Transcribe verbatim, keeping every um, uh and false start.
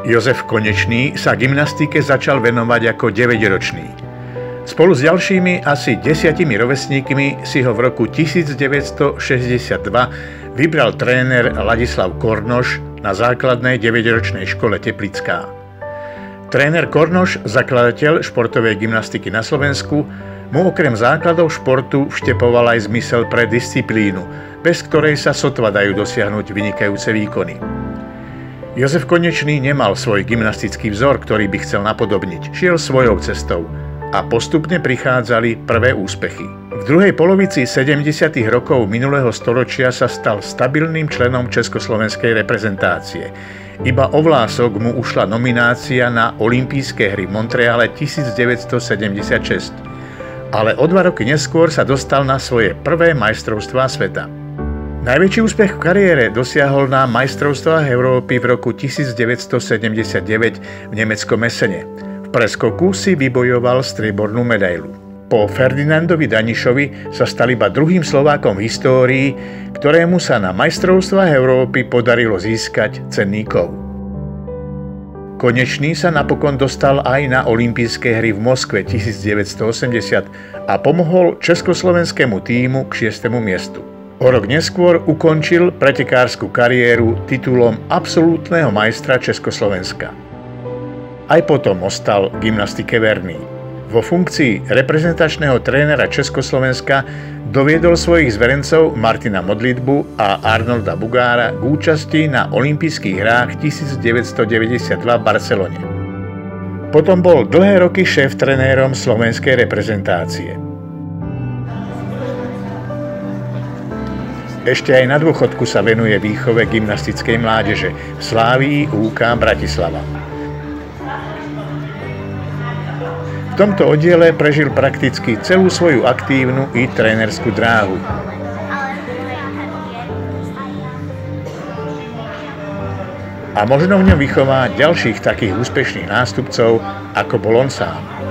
Jozef Konečný sa gymnastike začal venovať ako deväťročný. Spolu s ďalšími asi desiatimi rovesníkmi si ho v roku devätnásťstošesťdesiatdva vybral tréner Ladislav Kornoš na základnej deväťročnej škole Teplická. Tréner Kornoš, zakladateľ športovej gymnastiky na Slovensku, mu okrem základov športu vštepoval aj zmysel pre disciplínu, bez ktorej sa sotva dajú dosiahnuť vynikajúce výkony. Jozef Konečný nemal svoj gymnastický vzor, ktorý by chcel napodobniť. Šiel svojou cestou a postupne prichádzali prvé úspechy. V druhej polovici sedemdesiatych rokov minulého storočia sa stal stabilným členom československej reprezentácie. Iba o vlások mu ušla nominácia na olympijské hry v Montreale devätnásťstosedemdesiatšesť. Ale o dva roky neskôr sa dostal na svoje prvé majstrovstvá sveta. Najväčší úspech v kariére dosiahol na majstrovstvách Európy v roku devätnásťstosedemdesiatdeväť v nemeckom Essene. V preskoku si vybojoval striebornú medailu. Po Ferdinandovi Danišovi sa stal iba druhým Slovákom v histórii, ktorému sa na majstrovstvách Európy podarilo získať cenný kov. Konečný sa napokon dostal aj na olympijské hry v Moskve devätnásťstoosemdesiat a pomohol československému tímu k šiestemu miestu. O rok neskôr ukončil pretekársku kariéru titulom absolútneho majstra Československa. Aj potom ostal gymnastike verný. Vo funkcii reprezentačného trénera Československa doviedol svojich zverencov Martina Modlitbu a Arnolda Bugára k účasti na olympijských hrách devätnásťstodeväťdesiatdva v Barcelone. Potom bol dlhé roky šéf-trenérom slovenskej reprezentácie. Ešte aj na dôchodku sa venuje výchove gymnastickej mládeže v Slávii ú ká Bratislava. V tomto oddiele prežil prakticky celú svoju aktívnu i trénerskú dráhu. A možno v ňom vychová ďalších takých úspešných nástupcov, ako bol on sám.